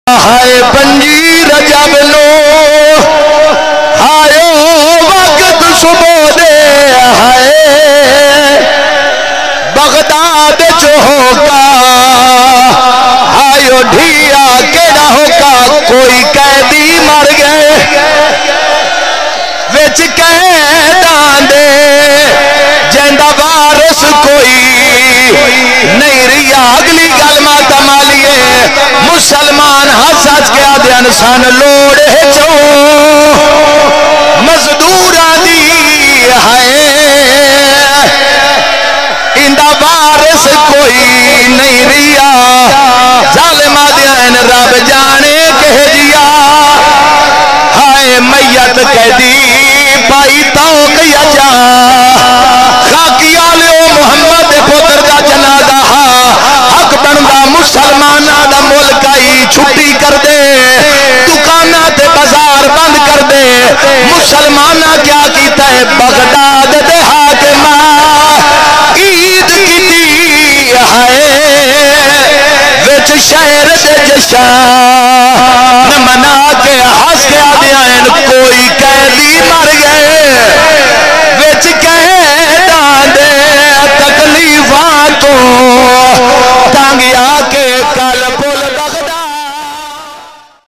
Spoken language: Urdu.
ہائے پنجی رجب نو ہائے وقت صبح دے ہائے بغداد جو ہوگا ہائے ڈھیا کیڑا ہوگا کوئی قیدی مر گئے وچ قیداں دے جیندا وارث کوئی نہیں ریا اگلی گل ماتا مالیے مسلمان ہس ہس کے آدھے سن لوڑ چو مزدوراں دی ہے اندا وارث کوئی نہیں ریا ظالم آدھے رب جانے کہ جیا ہائے میت قیدی پائی توق یا جا خاکی آلیو محمد پتر دا جنازہ حق بندا مسلمانہ دا ملک آئی چھٹی کر دے دکانہ تے بازار بند کر دے مسلمانہ کیا کیتا ہے بغداد دے حاکمہ عید کی دی ہے وچ شہر دے جشن